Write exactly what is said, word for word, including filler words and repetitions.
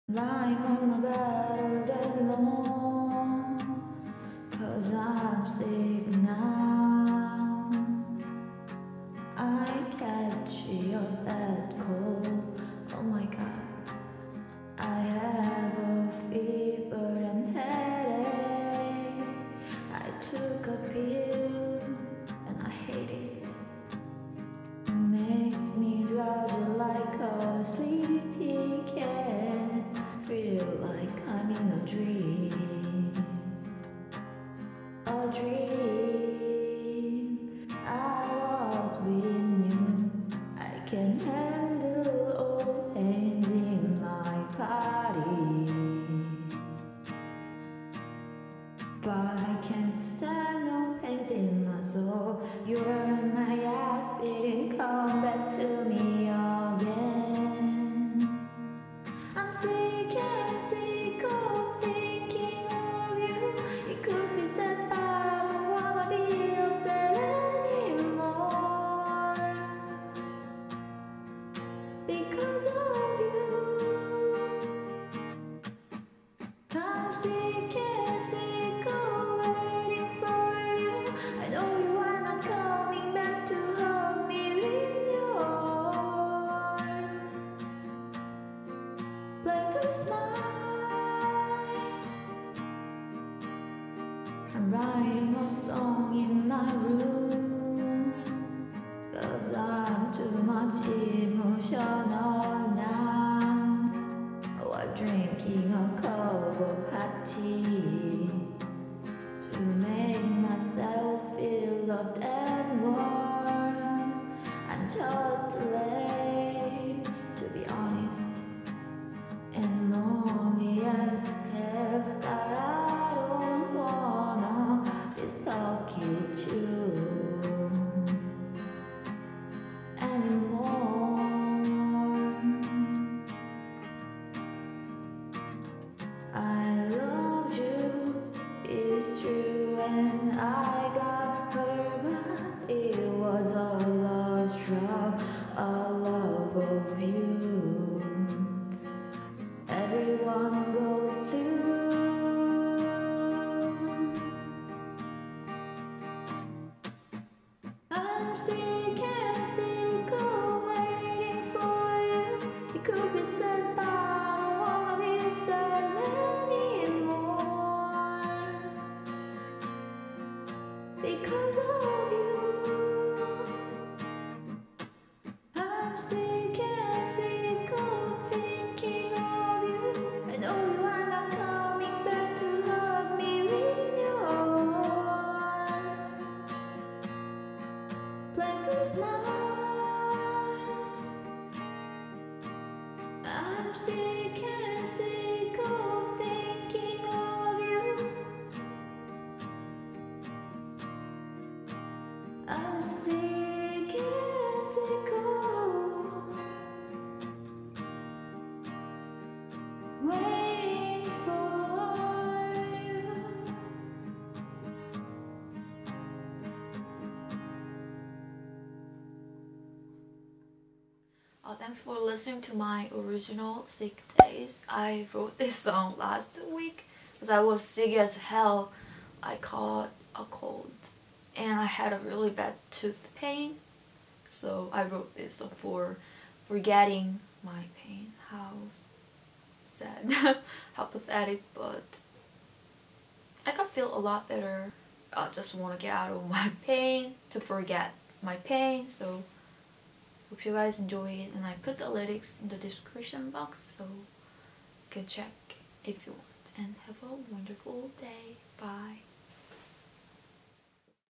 Lying on my bed all day long, 'cause I'm sick now. I catch your bad cold, oh my god. I have a fever and headache. I took a pill and I hate it. It makes me drowsy like a sleepy cat. Feel like I'm in a dream, a dream. I was with you. I can handle all pains in my body, but I can't stand no pains in my soul. You're my aspirin, come back to me again. I'm sick and sick of thinking of you. It could be said, but I don't wanna be upset anymore because of you. I'm sick and sick of waiting for you. I know you are not coming back to hug me in your playful smile. I'm writing a song in my room, 'cause I'm too much emotional now. While drinking a cup of hot tea to make myself feel loved and warm. I'm just too late, to be honest, and lonely as hell, but I don't wanna be stuck with you anymore. I love you, it's true, and I got hurt, but it was a lost drop, a love of you. Everyone goes through. I'm sick and sick of waiting for you. It could be said, but I don't wanna be sad anymore because of you. I'm sick and sick of thinking of you. I know you are not coming back to hug me in your playful smile. I'm sick and sick of thinking of you. I'm sick and sick of waiting for you. Oh, thanks for listening to my original Sick Days. I wrote this song last week because I was sick as hell. I caught a cold and I had a really bad tooth pain. So I wrote this song for forgetting my pain. How sad, how pathetic, but I can feel a lot better. I just want to get out of my pain, to forget my pain. So hope you guys enjoy it, and I put the lyrics in the description box so you can check if you want. And have a wonderful day. Bye.